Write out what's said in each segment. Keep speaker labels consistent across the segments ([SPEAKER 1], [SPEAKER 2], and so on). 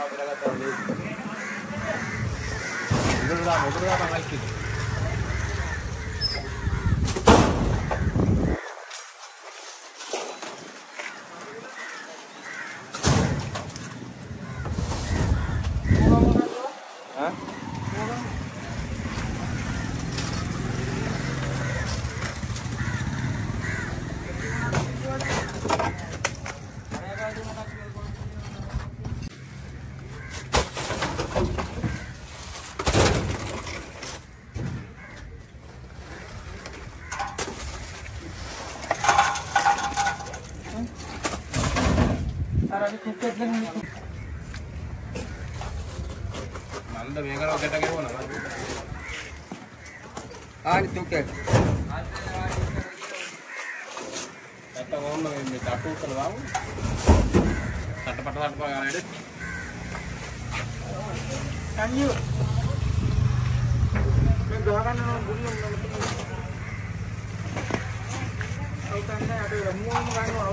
[SPEAKER 1] Nanda මේකල ඔකට ගෙවනවා.
[SPEAKER 2] ආනි තුකේ.
[SPEAKER 1] නැත්තම් ඕන්න මේ කටු උතල දාමු. කටපට ගන්න ඉඩ.
[SPEAKER 2] අයියෝ. මේ ගහ ගන්න ඕන ගුලියම් නම් තියෙනවා. අව තන්නේ අර මුවම ගන්නවා.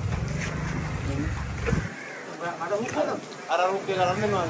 [SPEAKER 2] අර හුක්කද?
[SPEAKER 1] අර හුක්කේ ගන්න දෙනවා.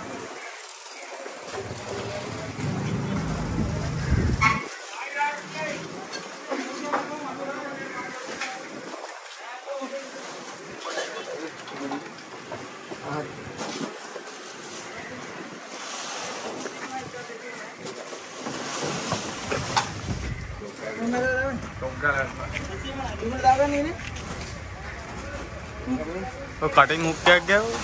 [SPEAKER 3] कटिंग हुक क्या गया वो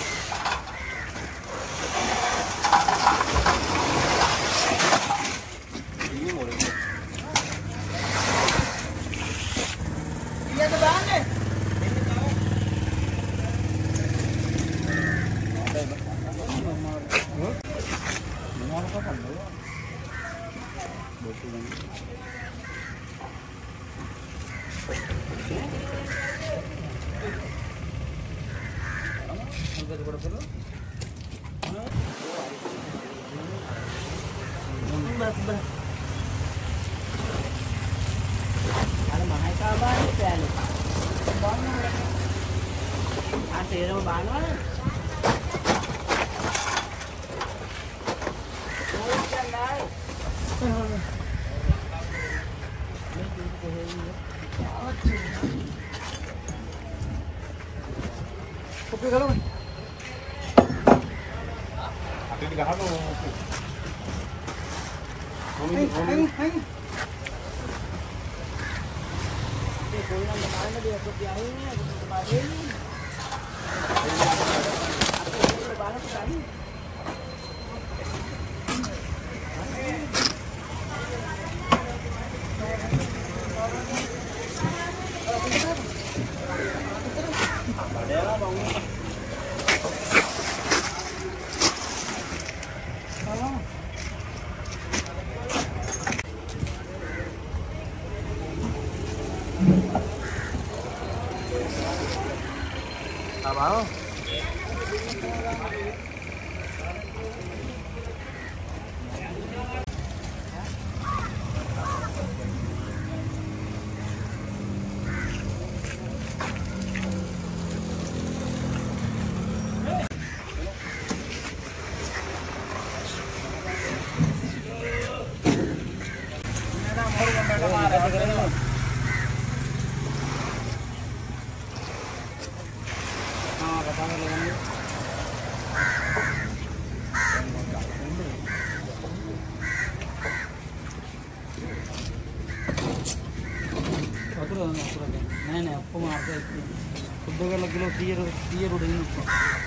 [SPEAKER 2] नहीं आपको मारते खुद का किलो 30 उड़ेंगे उसको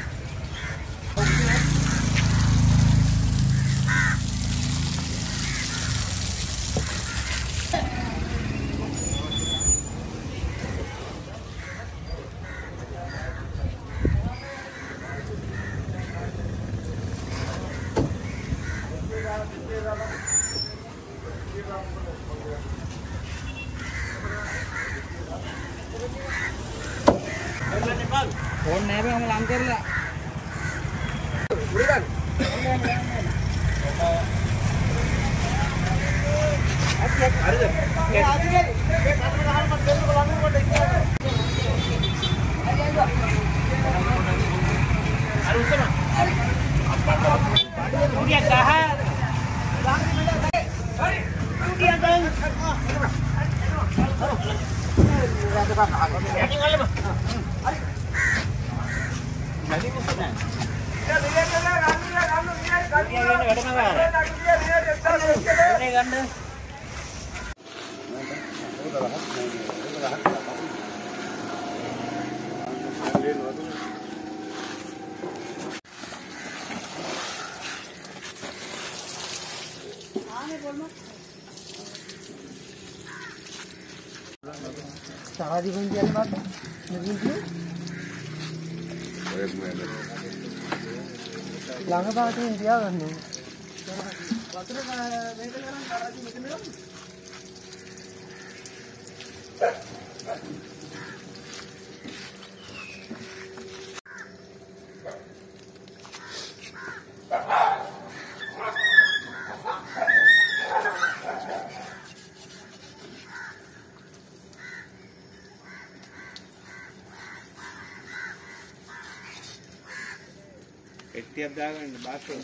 [SPEAKER 2] फोन नहीं हम लांग कर ला उड़ीदान अरे ये आदि के ये खाने का हाल मत देना बुलाने को देखिए अरे उससे ना Saradi pun dia lepas. Langa baat ini dia kan ni.
[SPEAKER 1] Tiap dagan basuh.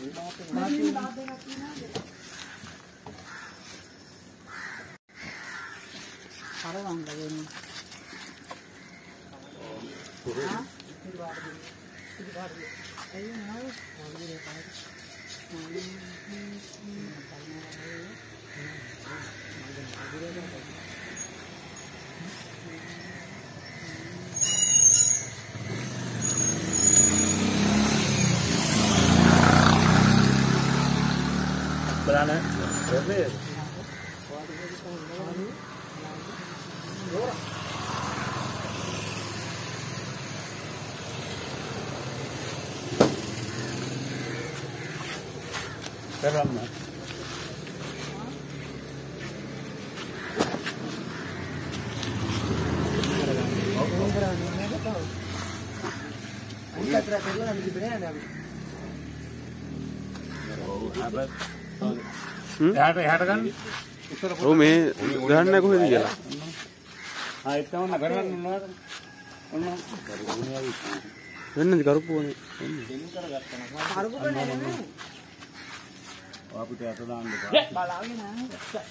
[SPEAKER 2] Parang lagi ni.
[SPEAKER 1] Berana? Berapa? Berapa? එහාට ගන්න.
[SPEAKER 3] ඔව් මේ ගහන්න කොහෙද කියලා.
[SPEAKER 1] ආ එතන ගන්න මොනවද? ඔන්න
[SPEAKER 3] වෙන්නද කරපුවනේ.
[SPEAKER 1] දෙන්න කරගත්තා නම්
[SPEAKER 2] Parang bukan ni.
[SPEAKER 1] අපිට අත දාන්න බෑ.
[SPEAKER 2] Balangin na.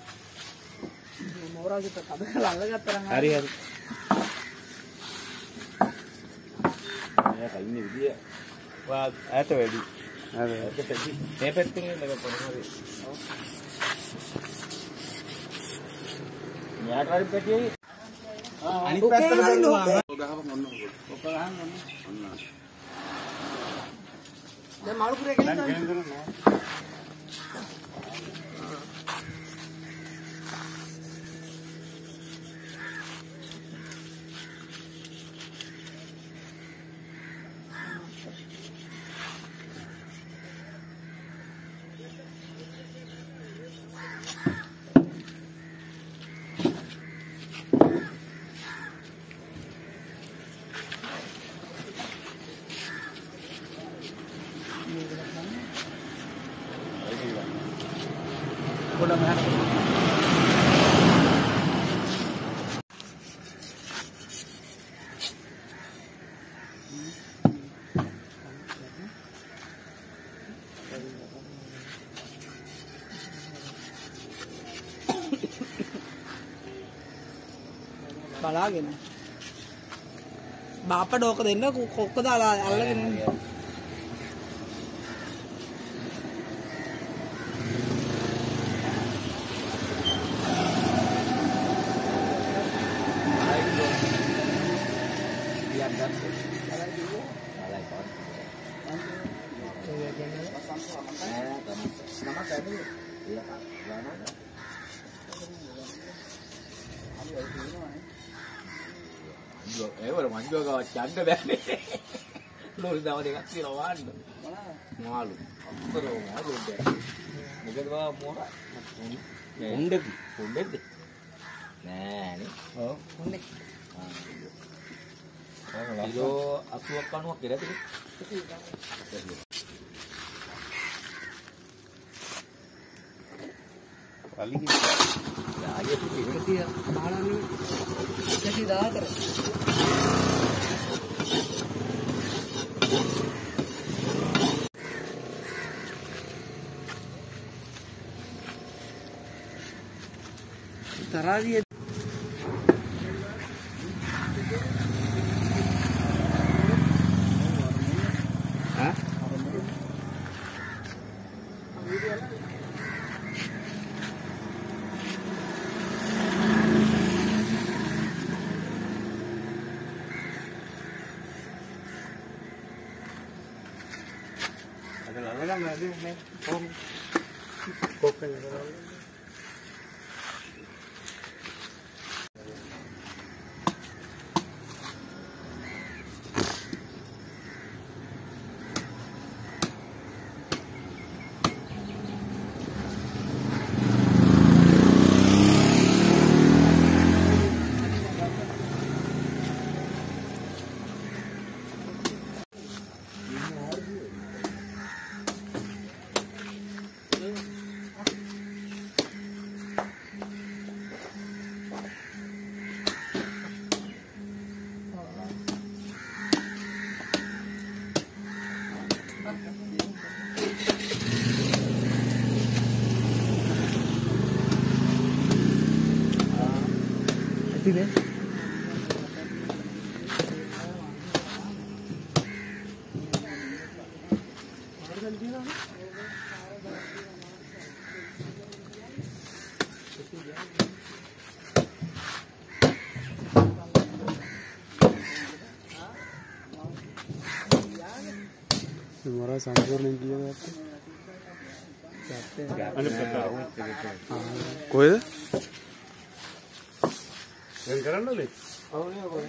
[SPEAKER 2] Mura kita kada lalagat terang.
[SPEAKER 1] හරි හරි. එයා ඉන්නේ විදිය. වා ඈත වැඩි.
[SPEAKER 3] හරි.
[SPEAKER 1] මේ පැත්තෙන් එන්නක පොඩි. යාට හරි පැටියේ. අනිත් පැත්තට බලනවා. ගහපන් ඔන්න. ඔක ගහන්න ඔන්න.
[SPEAKER 2] Dan malu kurek ni kan.
[SPEAKER 1] Udah mahal.
[SPEAKER 2] Balangin na. Bapa do ka din na kokko දාලා අල්ලගෙන ඉන්නේ.
[SPEAKER 1] ඒවල මංජුව ගාව චන්න බෑනේ. ලෝරි දව දෙකක් කියලා වාන්න. මාළු. අම්බර මාළු දෙයක්. මොකද වා මොකක්? උණ්ඩද? උණ්ඩද? නෑනේ. ඔව් උණ්ඩේ. කිලෝ 80ක් 90ක් කියලා තිබේ.
[SPEAKER 3] අලිගි.
[SPEAKER 2] ආයේ ඉතින් මාළන්නේ ඉතින් දාතර. තරාදිය ඇතිනේ
[SPEAKER 3] Mora සම්පූර්ණයෙන් කියනවා. කොහෙද? වෙන කරන්නද? ඔව් නේ ඔය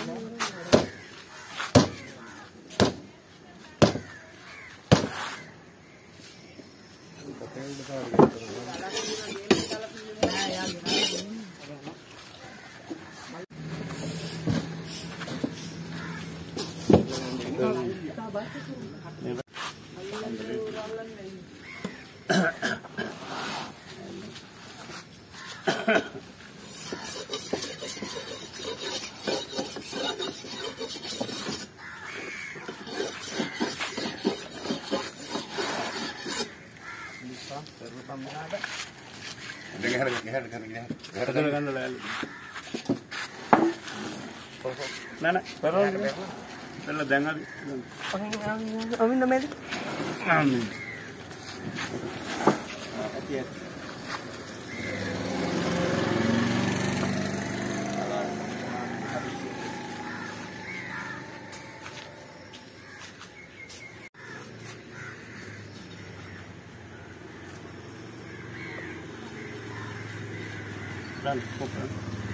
[SPEAKER 3] Nana, pero la dengar.
[SPEAKER 2] අමින්න මේද
[SPEAKER 3] Amin. Dan, open.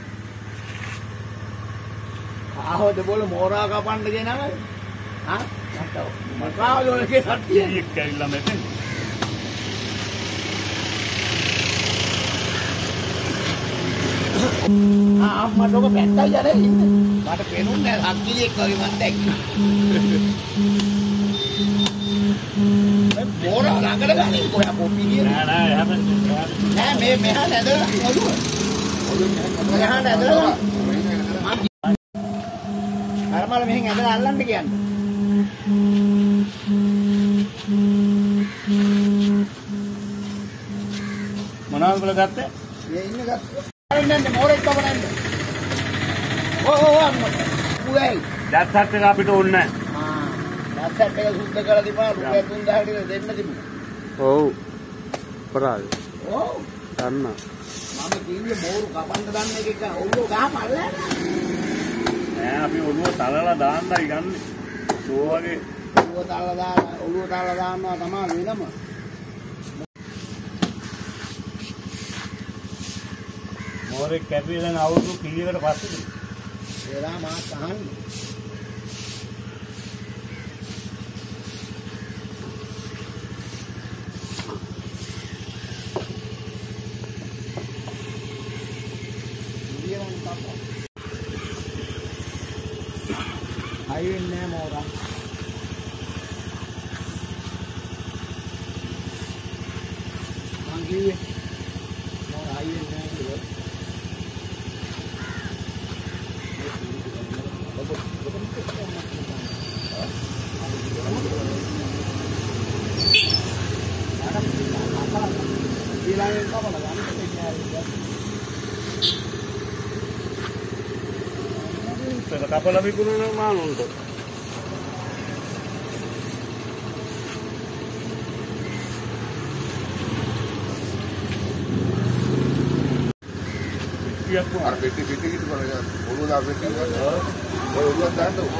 [SPEAKER 1] ආවද බෝල මෝරා කපන්න ගෙනම ආ මකාවද ඔලගේ සත්‍ය
[SPEAKER 3] Ini kailan metin.
[SPEAKER 1] අම්මට ඔක පැත්තයි යන්නේ ඉන්නේ මට පේනුන්නේ නැහැ අක්කිලියෙක් වගේ මන් දැක්කා මේ මෝරා ළඟට ගන්නේ කොහේ කොපි කියන නෑ මේ මෙහා නැදලා ඔළුව මෙහා නැදලා අරමල මෙහෙන් ඇදලා අල්ලන්න කියන්නේ
[SPEAKER 3] මොනවද බල ගත්තේ?
[SPEAKER 1] මේ ඉන්න ගත්තා නන්නේ මෝරෙක් කවනන්නේ ඕ අම්මා උයයි
[SPEAKER 3] දැත්තත් එක අපිට ඕනේ
[SPEAKER 1] දැත්තත් එක සුද්ධ කරලා දීපා රුපියල් 3000කට දෙන්න තිබුණා.
[SPEAKER 3] ඔව්. පරාද.
[SPEAKER 1] ඔව්.
[SPEAKER 3] ගන්න.
[SPEAKER 1] මම කිව්වේ මෝරු කපන්න දාන්න එක ඔළුව ගහපල්ලා
[SPEAKER 3] නෑ අපි ඔළුව තලලා දාන්නයි ගන්නෙ. සෝ වගේ
[SPEAKER 1] ඔළුව තලලා දාන්නවා තමයි වෙනම.
[SPEAKER 3] මෝරේ කැපේ දැන් අවුරුදු කීයකට පස්සේද?
[SPEAKER 1] එලා මාත් අහන්නේ. හයි වෙන්නේ නෑ මෝරා. මං කිව්වේ මෝරා හයි වෙන්නේ නෑ කියලා. ඊළඟට කවලා ගන්න
[SPEAKER 3] කපලා විකුණන මාළුන්ට.
[SPEAKER 4] අර පෙට්ටි කිටි බලලා ඔළුව දා පෙට්ටි ගන්න. ඔය ඔළුව දාන්න ඕන.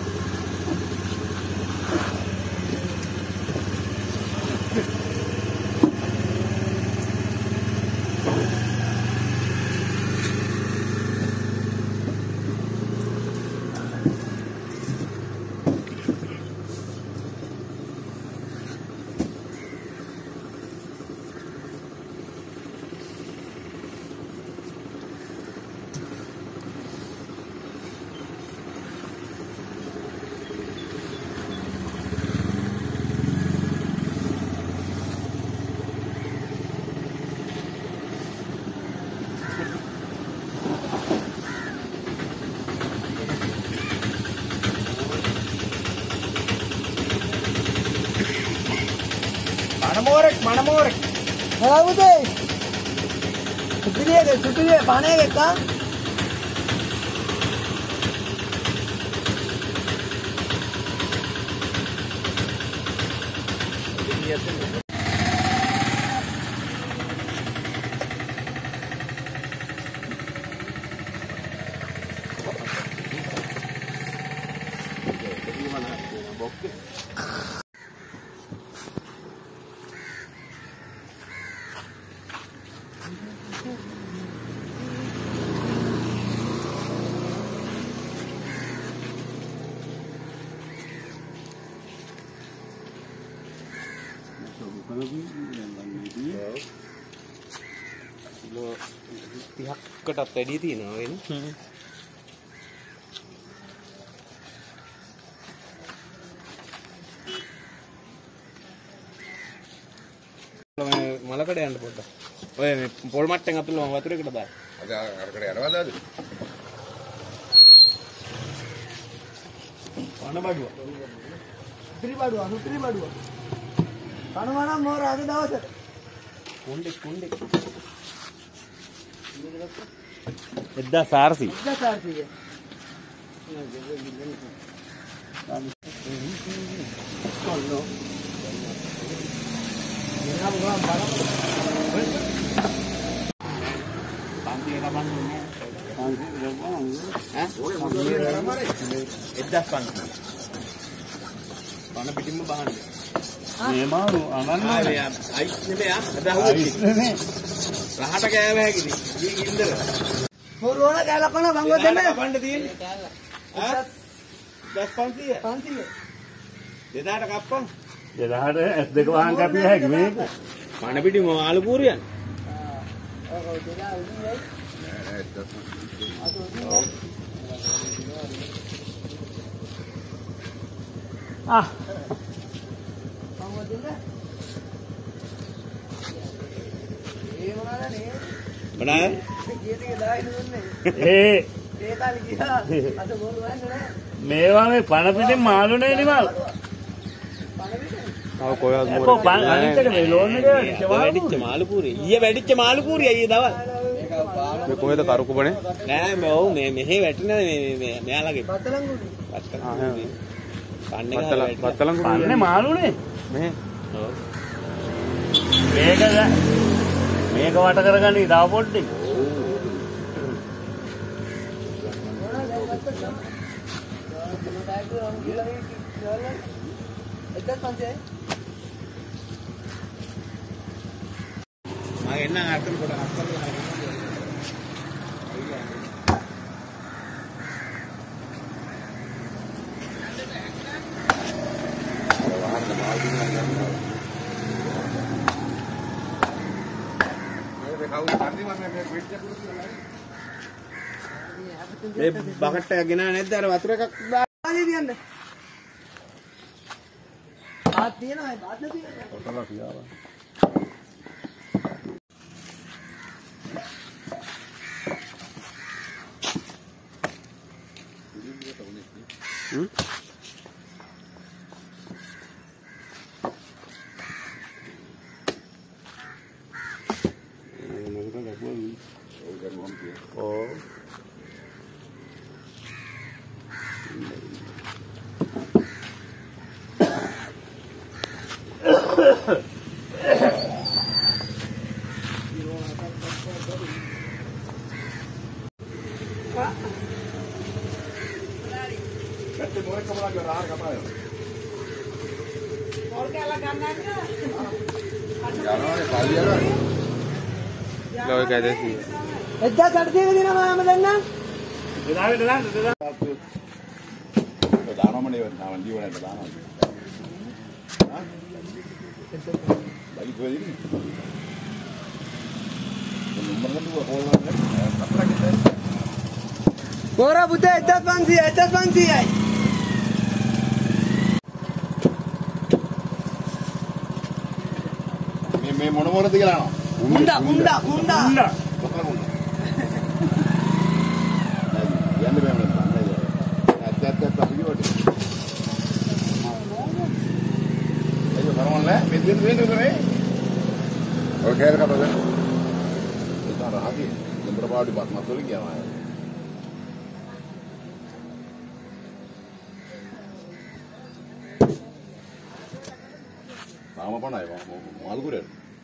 [SPEAKER 1] Manamorek. Hello there. Superior, pane ka?
[SPEAKER 5] තිහක්කටත් වැඩි තියෙනවා වෙන. මලකඩ යන්න පොඩ්ඩක්. ඔය මේ පොල් මට්ටෙන් අතුල්ල මම වතුරේකට දාන්න.
[SPEAKER 4] අද අරකට යනවාද අද?
[SPEAKER 1] අනබඩුව. සුත්‍රි බඩුව. කනවා නම් මොර අද දවසට.
[SPEAKER 5] කුණ්ඩේ. 1400.
[SPEAKER 1] 1400. කොල්ලෝ. එනවා ගම බලන්න. පන්තිය ලබන්නේ
[SPEAKER 5] පණ පිටින්ම බහන්න.
[SPEAKER 3] මේ මාළු අනන්නේ.
[SPEAKER 5] අයිස් නෙමෙයි අද අහුවෙන්නේ. රහට කෑම හැකිද? ඉන්දර.
[SPEAKER 1] මොරෝණ කැලකන මංගෝ දෙන්න.
[SPEAKER 5] කපන්න තියෙන්නේ. ආ 500.
[SPEAKER 1] 500.
[SPEAKER 5] දෙදාට කප්පන්.
[SPEAKER 3] දෙදාට S2 වහන් කැපිය හැකි මේක.
[SPEAKER 5] පණ පිටින්ම මාළු කූරියන්.
[SPEAKER 1] ඔව් දෙදා උන්නේ.
[SPEAKER 3] ආ
[SPEAKER 5] මොනවාද?
[SPEAKER 3] ඒ මේවා මේ පණ පිටින් මාළු නේ නිමල්.
[SPEAKER 5] ආව කොහෙවත්
[SPEAKER 3] කො අනිත් එක මේ ලෝන් එක
[SPEAKER 5] වැඩිච්ච මාළු කූරිය. ඊයේ වැඩිච්ච මාළු කූරිය ඊයේ දවල්. මේ කොහෙද කරුකුබනේ? නෑ මේ ඔව් මේ මෙහෙ වැටෙන මේ මෙයාලගේ.
[SPEAKER 1] බත්තලංගුනේ.
[SPEAKER 5] බත්තලංගු
[SPEAKER 3] පන්නේ මාළුනේ.
[SPEAKER 5] මෙහෙ. ඔව්.
[SPEAKER 3] මේක වට කරගන්න ඉතාව පොඩ්ඩේ.
[SPEAKER 5] මම එන්න අතන කොට අත්තල මේ බකට් එක ගෙනා නැද්ද අර වතුර එකක් දාලා
[SPEAKER 1] තියන්න. ආ තියෙනවා බාද්ද තියෙනවා.
[SPEAKER 3] ඔතන තියාවා.
[SPEAKER 4] Nanti mau kamu lagi orang apa ya? Jangan Bali ya kan?
[SPEAKER 5] ලෝක කැදසි.
[SPEAKER 2] එද්දා කඩතියක දිනවා මම දන්නා.
[SPEAKER 4] දානම නේ නාම දීවනේ දානවා. හා? බයි කොහෙද ඉන්නේ? නම්බර් ගන්න ඕන අපරාගේ
[SPEAKER 2] පෝරා පුතේ 1500යි.
[SPEAKER 4] මේ මොන මොනද කියලා අහනවා.
[SPEAKER 2] උණ්ඩා.
[SPEAKER 4] කොතන උණ්ඩා? යන්නේ බෑ මම දන්නේ. ඇත්ත අපි වටේ. ඒක කරවන්නේ මෙතෙන් වෙන්නේ. ඔය කෑර කපද? ඒක රහති. නම්බර පාඩි මතොලි කියනවා. තාම පණයි මාළු කුරේ.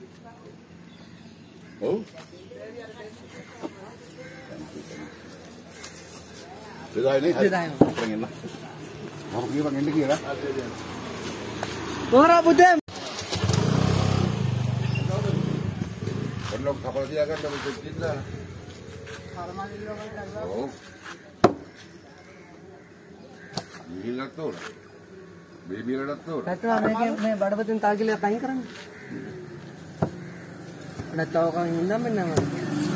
[SPEAKER 4] ඔව්. දෙදායි නේ. පෙන්ගන්න. මම කියවන් එන්න කියලා.
[SPEAKER 2] පෝරා පුතේ
[SPEAKER 4] ඔන්න කපලා තියාගන්න මේ දෙන්න. ඔව්. මිහිලක් තෝර. බේබිලටත් තෝර.
[SPEAKER 2] පැටවා මේ බඩපතින් තාගිලියක් අයින් කරන්න. නැත්නම් කන් ඉඳන් මෙන්න මම.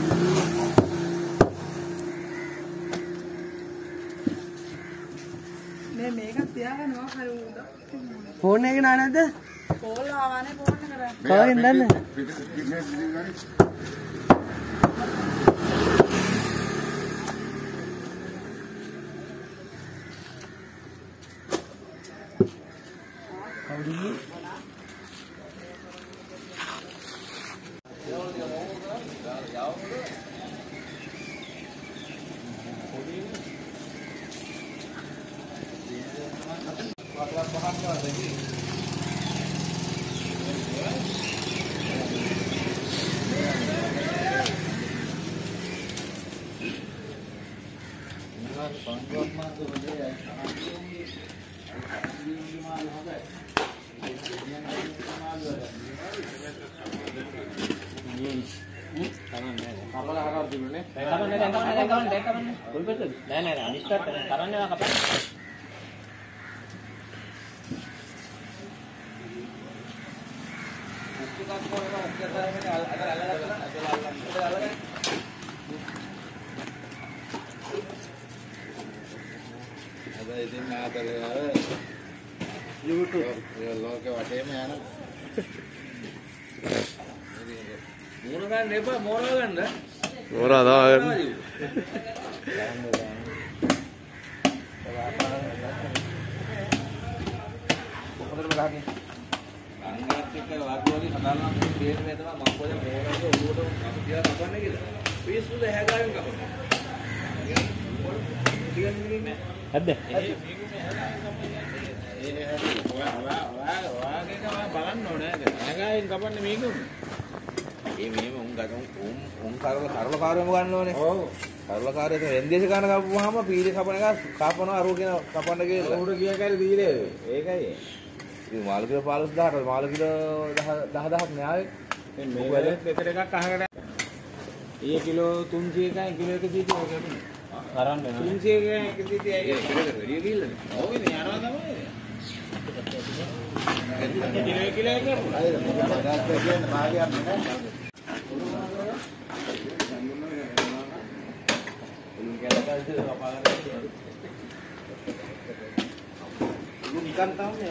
[SPEAKER 2] මේක තියාගන්නවා කරුණා. ෆෝන් එකේ නා නැද්ද? කෝල් ආවනේ ෆෝන් එකට. කොහෙන්ද දන්නේ?
[SPEAKER 5] මෝරා දාගන්න.
[SPEAKER 1] කරලකාරයම ගන්න ඕනේ. ඔව්. කරලකාරයක එන්දේශ ගන්න කපුවාම පීලි කපන එක කපනවා අරෝ කියන කපන්න කියලා. උඩ ගියා කාලේ දීලේ. ඒකයි. ඉතින් මාළු කිලෝ 15000ට මාළු කිලෝ 10000ක් නේ ආවේ. දැන් මේ වැඩ දෙතර එකක් අහකට. ඊයේ කිලෝ 300 එකයි කිලෝ 100 ඔය ගැටුනේ. කරන්න නෑ. 300 එකයි 100 ඇයි ඒක වැඩි කිල්ලනේ. ඔව් ඉතින් යනවා තමයි. කිලෝ එක කරනවා. අයිද මොකක්ද කියන්නේ භාගයක් නෑ. Ini ikan tahu nih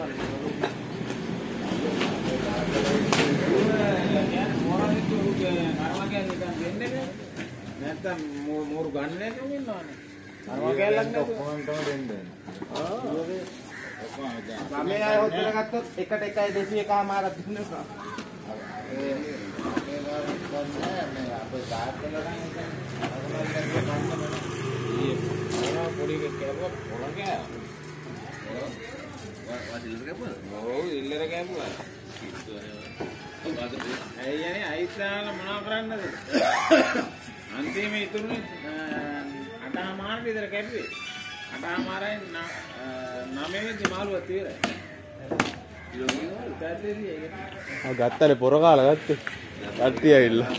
[SPEAKER 1] orang itu karena ikan gende kan, nanti mau ganne itu gimana? Karena kelang itu. Kami ayo kita katot ikat desi kamar itu nih. ඔව් ඉල්ලර කැපුවා. ඇයි යන්නේ අයිස්ලාම මොනවා කරන්නද? අන්තිමේ ඉතුරුනේ 8:00 විතර කැපුවේ. 8:00යි 9 වෙනි මාළුවත් ඉවරයි.
[SPEAKER 5] ගත්තනේ පොර කාලා ගත්තේ. කට්ටිය ඇවිල්ලා.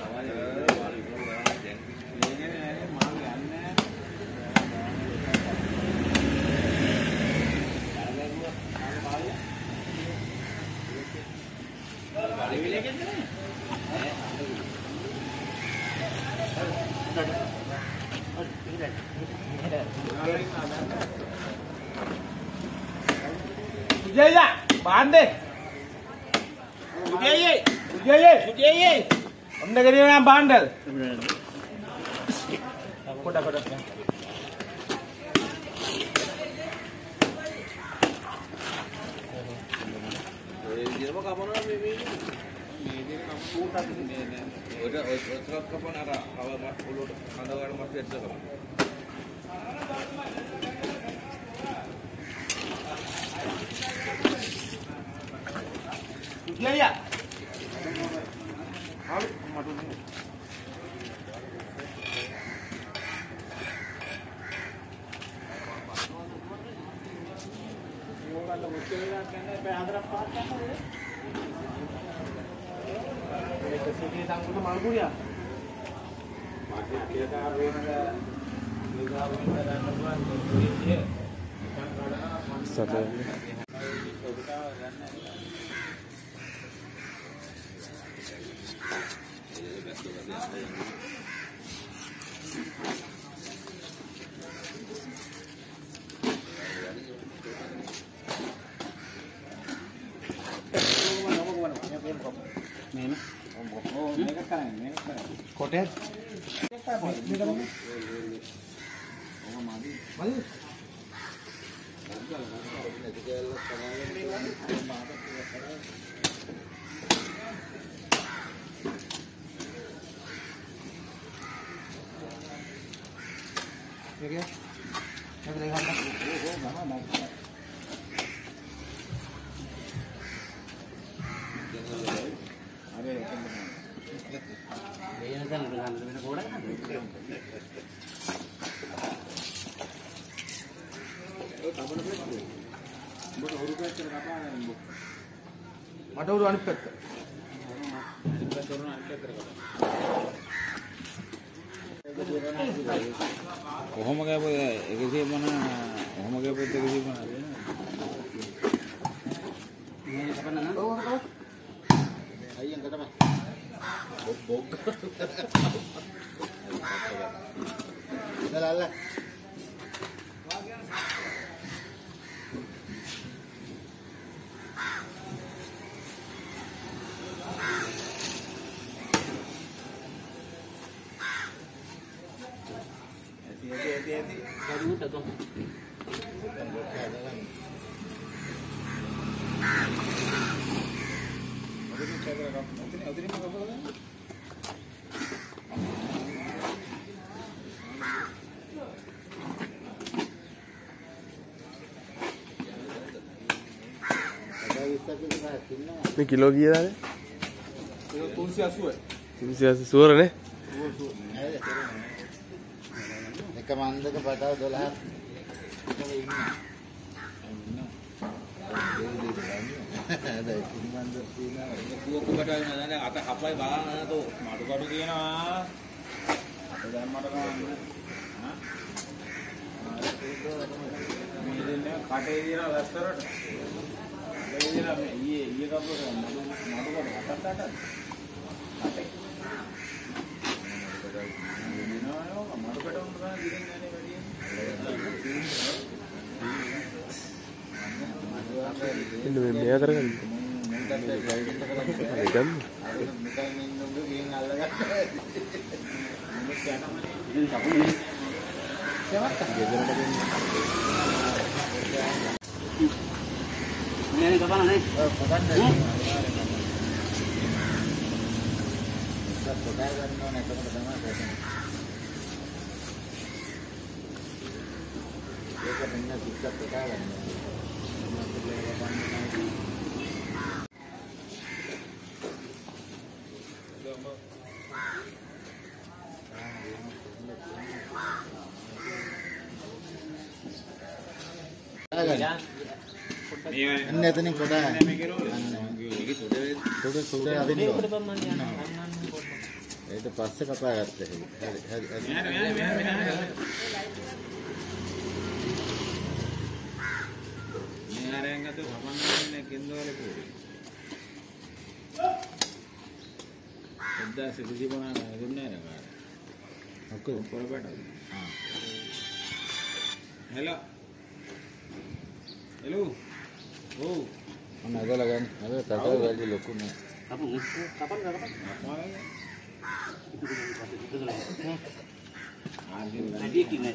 [SPEAKER 1] Ujaya, bande. Ujaya. Onda kariya na bandal. Koda. Dia mau kapan ini? Ini kamu putar ini. Udah kapan ada kalau mat puluh ada orang masih ada kapan? Ujaya. Hal madu ni. Kalau Ujaya kena berhadap pada apa? Kesini tangguh tu malu ya. Masih kita harus ada dan tuan dia.
[SPEAKER 5] Satu. Kote.
[SPEAKER 1] Ada uruan pet. කොහොම ගෑපොද 150 කොහොම ගෑපොද 150 මේ කපන්න නේද ඔව් අයියෙන් කටම box දලාල
[SPEAKER 5] මේ kilo කීයද?
[SPEAKER 1] 380.
[SPEAKER 5] 380 සුවරනේ.
[SPEAKER 1] එක මන්දක පටව 12ක් අත කපයි බලන්න තෝ මඩු කඩු කියනවා අත දැම්මට ගන්න මේ දෙන්නේ කටේ දින වැස්සරට මේ දින මේ ඊයේ කපුව මඩු කඩු හතක් අටක් කටේ මඩු කඩු උන්ට ගන්න දිනෙන් යන්නේ වැඩි
[SPEAKER 5] ඉන්න මේ කරගන්න. ගන්න.
[SPEAKER 2] Ini kapan nih?
[SPEAKER 1] kapan deh. Kita අන්න එතනින් කොට සුද අදින්න ඊට පස්සේ කපා ගත්තා. හරි. මෙහාරෙන් ගත්ත සමන්න්නේ කෙන්දෝලේ පොඩි. 1025 දුන්නේ නැහැ. ඔක්කොම පොරබඩ. හෙලෝ. ඔව්. මම අදලා ගන්න. අද තව වැඩි ලොකු නෑ. අපු කපන්න. වැඩි කින්නේ.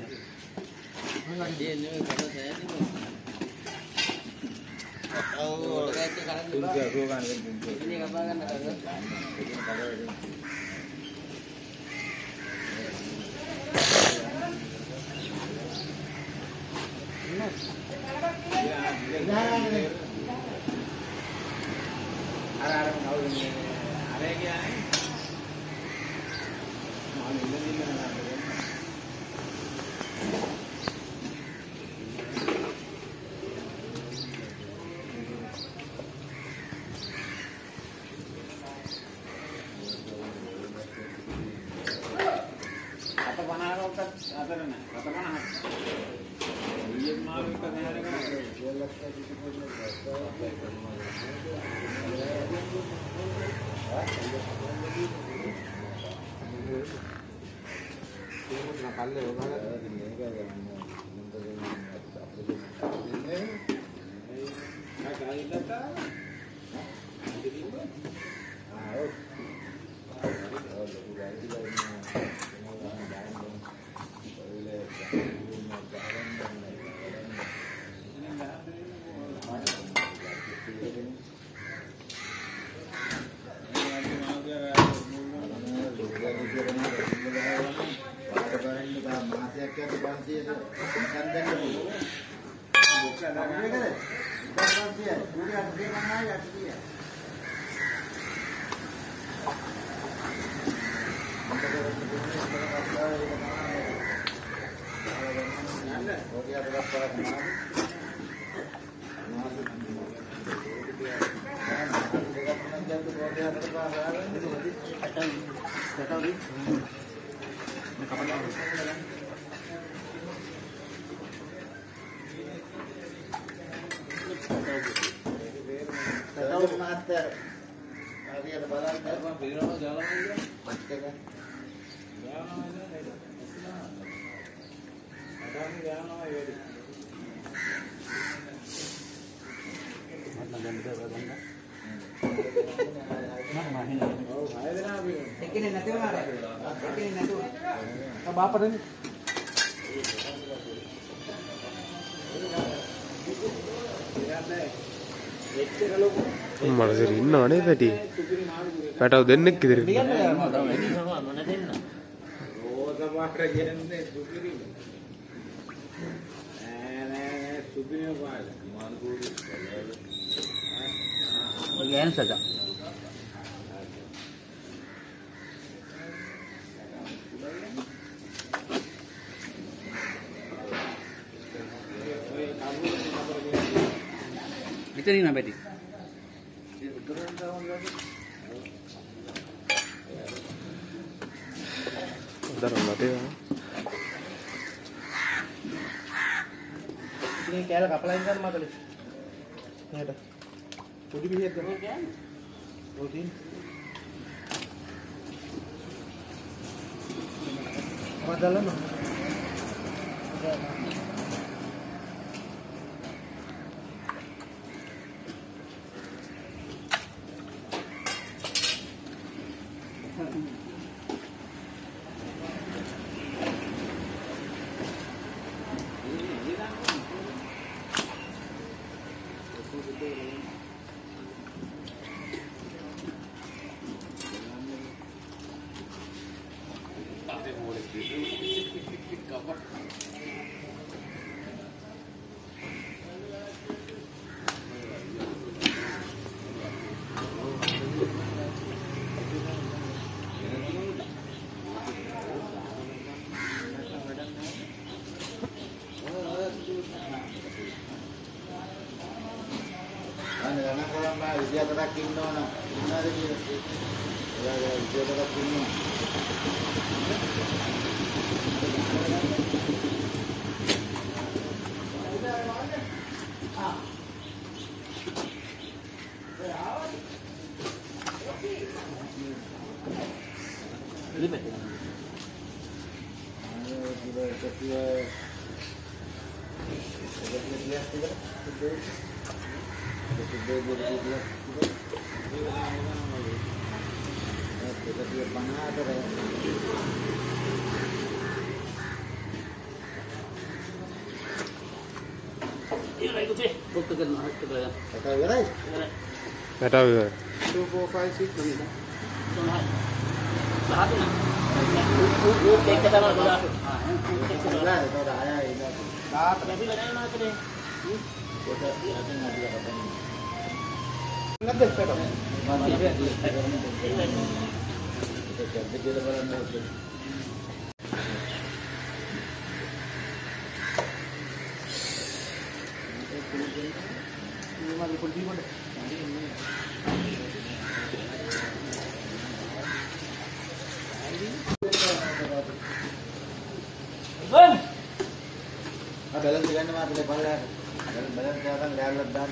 [SPEAKER 6] මනසෙ ඉන්නවනේ පැටි. පැටව දෙන්නෙක් ඉදිරියට.
[SPEAKER 5] Ini apa ini?
[SPEAKER 6] Udah mati ya.
[SPEAKER 5] Ini kayak kapal kan mata nih. Ini ada. Udah bisa kan? Rutin. Madalan.
[SPEAKER 6] Kata apa?
[SPEAKER 2] 2, 4, 5, 6 km.
[SPEAKER 1] Balance ganna matule palla. Balance jakan dalat dan.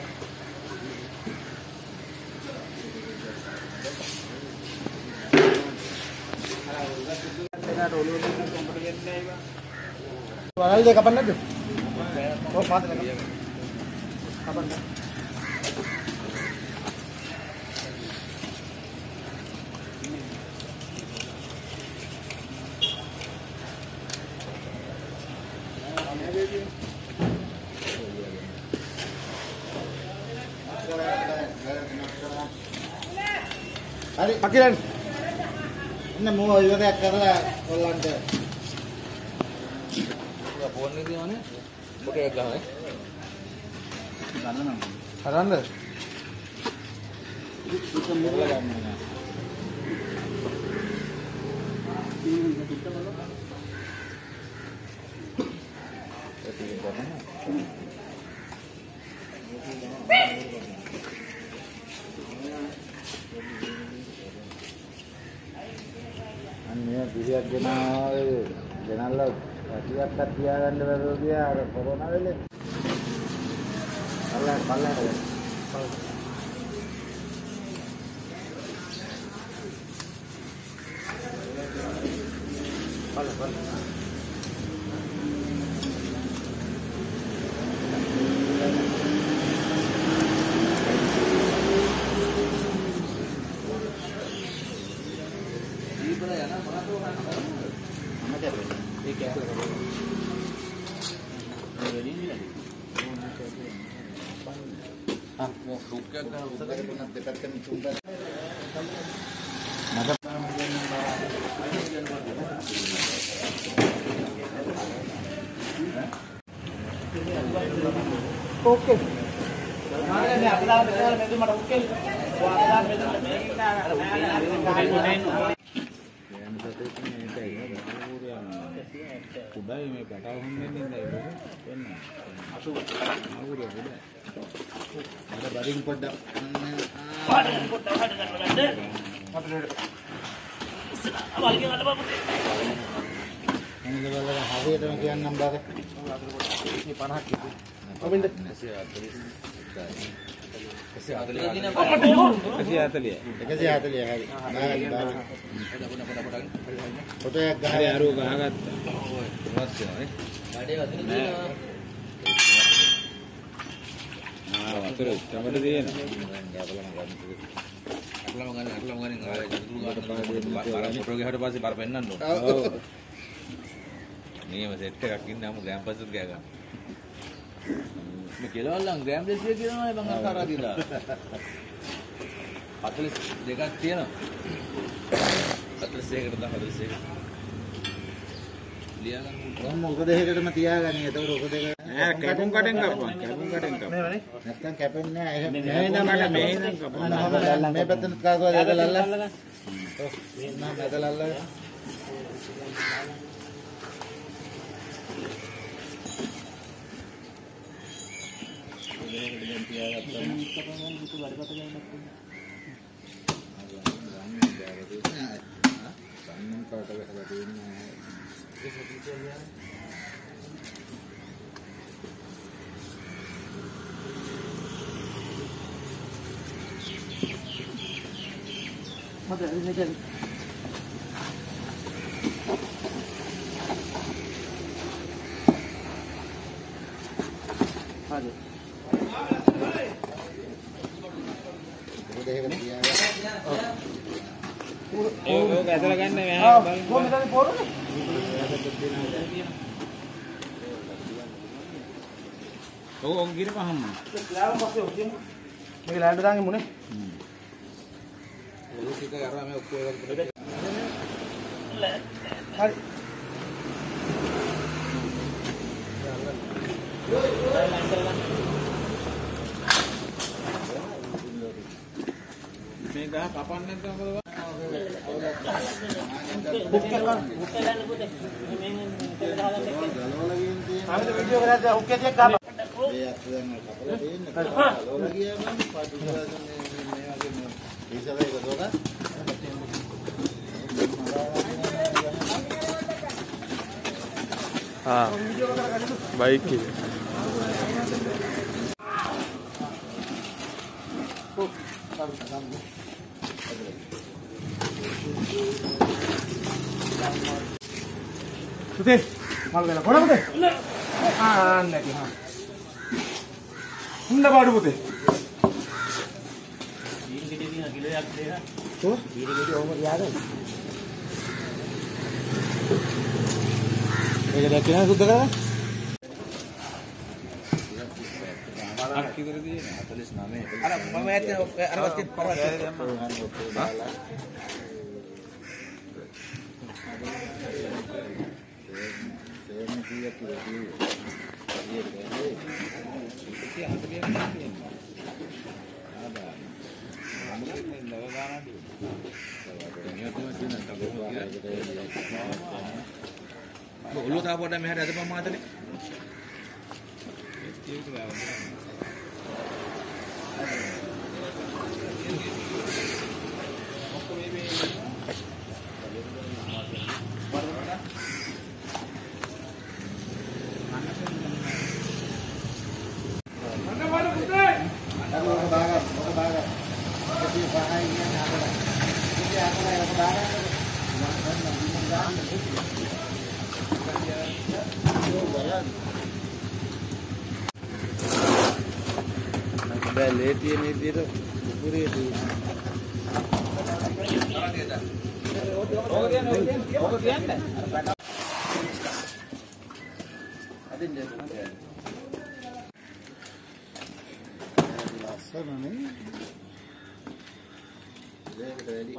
[SPEAKER 1] Waral dia kapan lagi? Oh, mat lagi. Kapan? Hari akhiran. Ini mau ibadah kerja Holland. Ya phone ni mana? Bukan agak eh? Mana? Karan dah. Itu mula kan? Aneh dilihat jenal lah, siap tiaran dulu dia ada corona le. Palar. Oke. Ada baring pedak. Ini kalau hari itu kian nambah. Ini panas gitu. Oh bener. Kesehatan ya hari. Foto ya hari aru banget. Terus, kamu ada dia? Ini masih tegakin namu gampang tu dia kan. Mikirlah orang gampang dia kira mana bangga cara dia. Atlet dekat dia na. Atlet saya kerja atlet saya. Dia kan. Orang mau kerja kerja mati ya kan ni, tahu kerja. Kapung kadang kapung. Naskan kapung ni. मैं बतन का तो ज़्यादा लल्ला तो ना ज़्यादा लल्ला
[SPEAKER 5] ඒක ඇදලා ගන්න මෙහා බලන්න.
[SPEAKER 2] කොහොමද පොරනේ?
[SPEAKER 5] ඔව් ගිරපහම.
[SPEAKER 2] ලාවම් පස්සේ ඔක්කොම මේක ලෑන්ඩ් දාන්නේ මොනේ?
[SPEAKER 1] ඔලු ටික අරලා මේ ඔක්කොම එකකට
[SPEAKER 2] හරි.
[SPEAKER 5] මේ ගහ කපන්නේ නැත්නම් මොකද?
[SPEAKER 2] බුක් කරලා ආයෙත් වීඩියෝ කරලා ඔක්කේ තියක් ගන්න.
[SPEAKER 1] මේ අත් දැන් කපලා තියෙන්නේ. කලවල ගියා නම් පාටිකුලා මේ වගේ ඉස්සරහ එක දොක.
[SPEAKER 6] हाँ बाइक की
[SPEAKER 2] පුතේ මල් වෙලා කොන පුතේ නැති හා හුන්න බාඩු පුතේ
[SPEAKER 3] දීන් ගෙඩිය දින කිලෝයක් දෙන්න.
[SPEAKER 2] ඔව් ඊට ගෙඩිය ඔහොම තියාගන්න ඒක දැක්කේ නේද සුද්ධ කරලා
[SPEAKER 1] අර කිව්වද 49
[SPEAKER 5] අර මම ඇත්තේ අර වත්තේ
[SPEAKER 1] දාලා සේම කීයක්
[SPEAKER 5] ඔළුව තාපුවට මෙහාට ඇදපම් මාතනේ.
[SPEAKER 1] දැන් ලේටියේ මේ විදියට කුකුරේ
[SPEAKER 5] ඕක කියන්නේ.
[SPEAKER 1] අදින්න ලස්සනනේ. ඒකට වැඩි.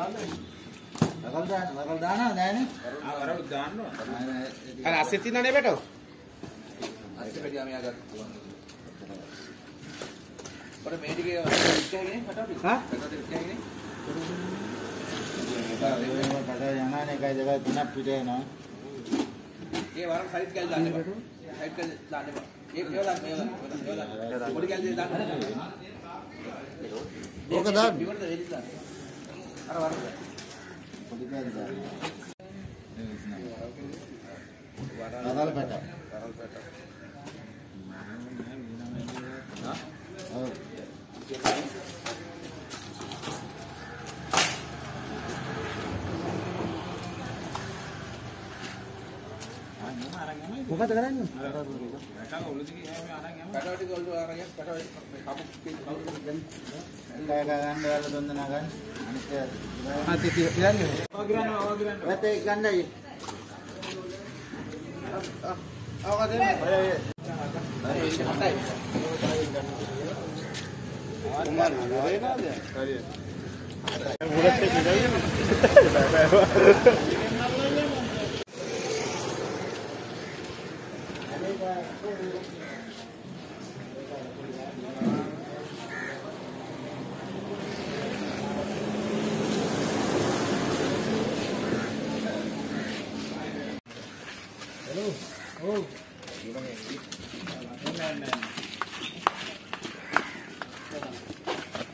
[SPEAKER 1] නකල් දානවා නෑනේ.
[SPEAKER 5] වරලු දාන්නවා.
[SPEAKER 1] අර
[SPEAKER 5] අර අස්සෙත් ඉන්නනේ බේටෝ.
[SPEAKER 1] අස්සේ වැඩි ආමියා ගත්තා. पर मैं ठीक है क्या है फटाफट हां फटाफट क्या है ये पता जाना ने कई जगह बिना पीटे ना ये वाला साइड क्या डालने पर साइड का डालने पर एक ये वाला बॉडी क्या दे डालने ओके दान बिवर दे दे अरे वाला बॉडी क्या दे वाला फटा हां
[SPEAKER 2] මොකද කරන්නේ?
[SPEAKER 5] වැටක ඔළුව දිගේ යෑම අරන් යමු.
[SPEAKER 1] පැටවටි ගොල්ලෝ අරගෙන පැටවටි කපු ගන්න වල දුන්න නගන්න අනිත්
[SPEAKER 2] ආ තියන්නේ.
[SPEAKER 5] ඔය ගිරන්න.
[SPEAKER 1] වැටේ ගන්නයි ආවද කුමාර වේනාද හරි මුලත්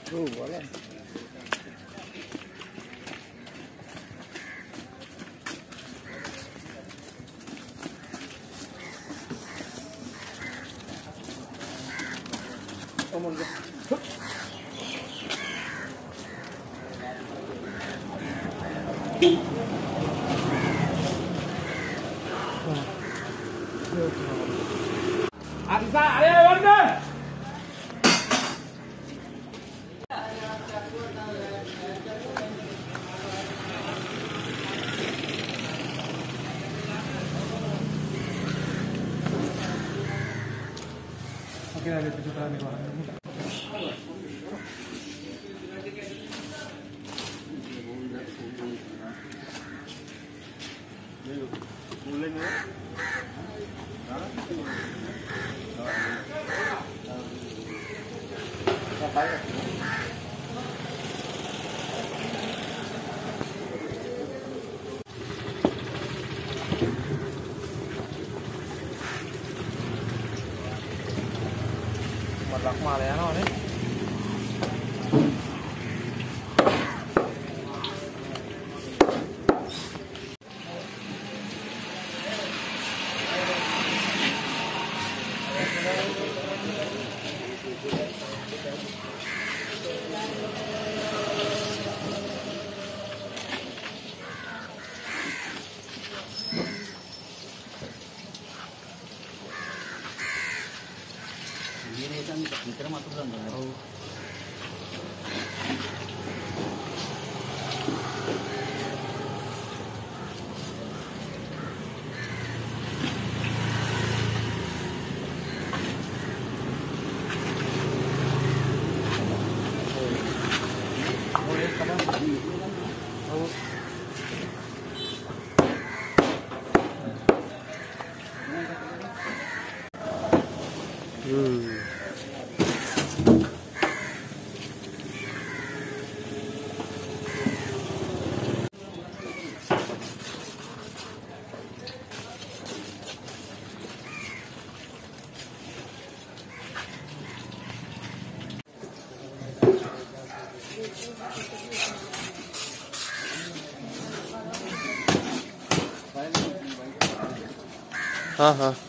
[SPEAKER 6] हाँ हाँ